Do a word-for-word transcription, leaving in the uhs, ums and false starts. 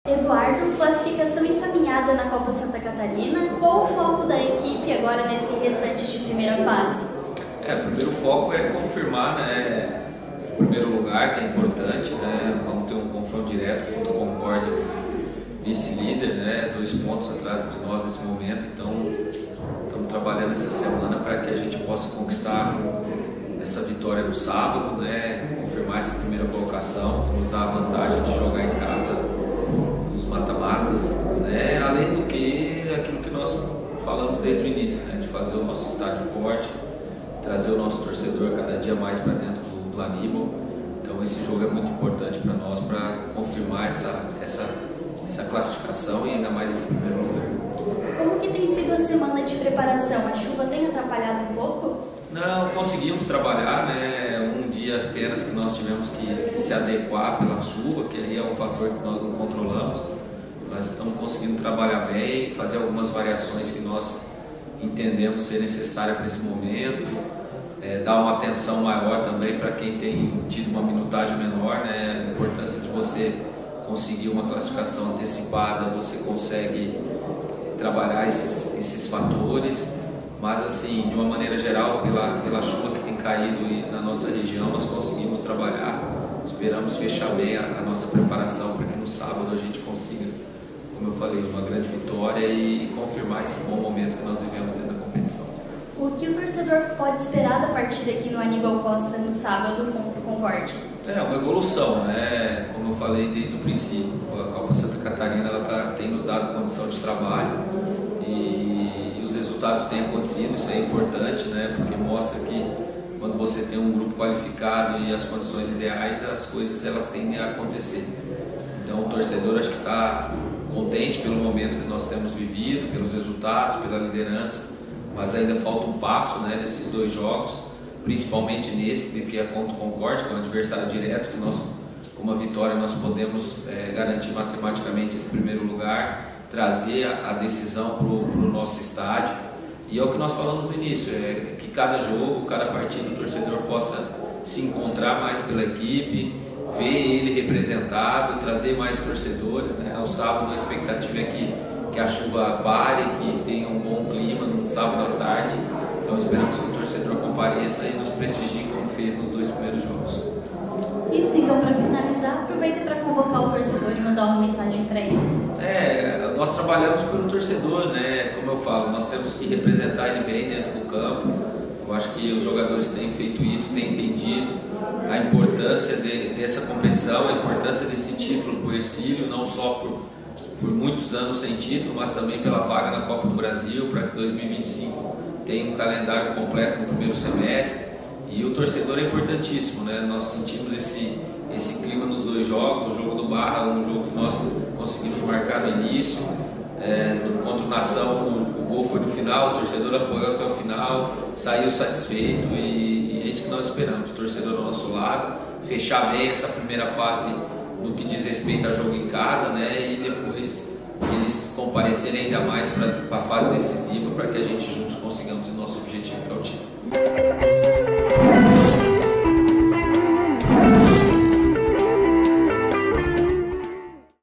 Eduardo, classificação encaminhada na Copa Santa Catarina. Qual o foco da equipe agora nesse restante de primeira fase? É, o primeiro foco é confirmar, né, o primeiro lugar, que é importante, né? Vamos ter um confronto direto contra o Concórdia, vice-líder, né? Dois pontos atrás de nós nesse momento. Então, estamos trabalhando essa semana para que a gente possa conquistar essa vitória no sábado, né? Confirmar essa primeira colocação, que nos dá a vantagem de jogar em casa nos mata-matas, né? Além do que aquilo que nós falamos desde o início, né? De fazer o nosso estádio forte, trazer o nosso torcedor cada dia mais para dentro do, do Aníbal. Então esse jogo é muito importante para nós, para confirmar essa, essa, essa classificação e ainda mais esse primeiro lugar. Como que tem sido a semana de preparação? A chuva tem atrapalhado um pouco? Não, conseguimos trabalhar, né? Um dia apenas que nós tivemos que, que se adequar pela chuva, que aí é um fator que nós não controlamos. Nós estamos conseguindo trabalhar bem, fazer algumas variações que nós entendemos ser necessária para esse momento, é, dar uma atenção maior também para quem tem tido uma minutagem menor, né? A importância de você conseguir uma classificação antecipada, você consegue trabalhar esses, esses fatores, mas assim, de uma maneira geral, pela, pela chuva que tem caído na nossa região, nós conseguimos trabalhar, esperamos fechar bem a, a nossa preparação para que no sábado a gente consiga, como eu falei, uma grande vitória e confirmar esse bom momento que nós vivemos dentro da competição. O que o torcedor pode esperar da partida aqui no Aníbal Costa no sábado contra o Concórdia? É uma evolução, né? Como eu falei desde o princípio, a Copa Santa Catarina ela tá, tem nos dado condição de trabalho e os resultados têm acontecido, isso é importante, né? Porque mostra que quando você tem um grupo qualificado e as condições ideais, as coisas elas tendem a acontecer. Então o torcedor acho que está contente pelo momento que nós temos vivido, pelos resultados, pela liderança, mas ainda falta um passo, né, nesses dois jogos, principalmente nesse, que é contra o Concórdia, que é um adversário direto, que nós, com uma vitória, nós podemos é, garantir matematicamente esse primeiro lugar, trazer a, a decisão para o nosso estádio. E é o que nós falamos no início, é que cada jogo, cada partida, o torcedor possa se encontrar mais pela equipe, ver ele representado, trazer mais torcedores, né? Ao sábado a expectativa é que, que a chuva pare, que tenha um bom clima no sábado à tarde. Então esperamos que o torcedor compareça e nos prestigie como fez nos dois primeiros jogos. Isso, então, para finalizar, aproveita para convocar o torcedor e mandar uma mensagem para ele. É, nós trabalhamos pelo torcedor, né? Como eu falo, nós temos que representar ele bem dentro do campo. Eu acho que os jogadores têm feito isso, têm entendido a importância de, dessa competição, a importância desse título para o Hercílio, não só por, por muitos anos sem título, mas também pela vaga na Copa do Brasil, para que dois mil e vinte e cinco tenha um calendário completo no primeiro semestre. E o torcedor é importantíssimo, né? Nós sentimos esse, esse clima nos dois jogos. O jogo do Barra é um jogo que nós conseguimos marcar no início, é, no, contra o Nação o, o gol foi no final, o torcedor apoiou até o final, saiu satisfeito e, e é isso que nós esperamos, o torcedor ao nosso lado, fechar bem essa primeira fase no que diz respeito a jogo em casa, né? E depois eles comparecerem ainda mais para a fase decisiva para que a gente juntos consigamos o nosso objetivo, que é o título.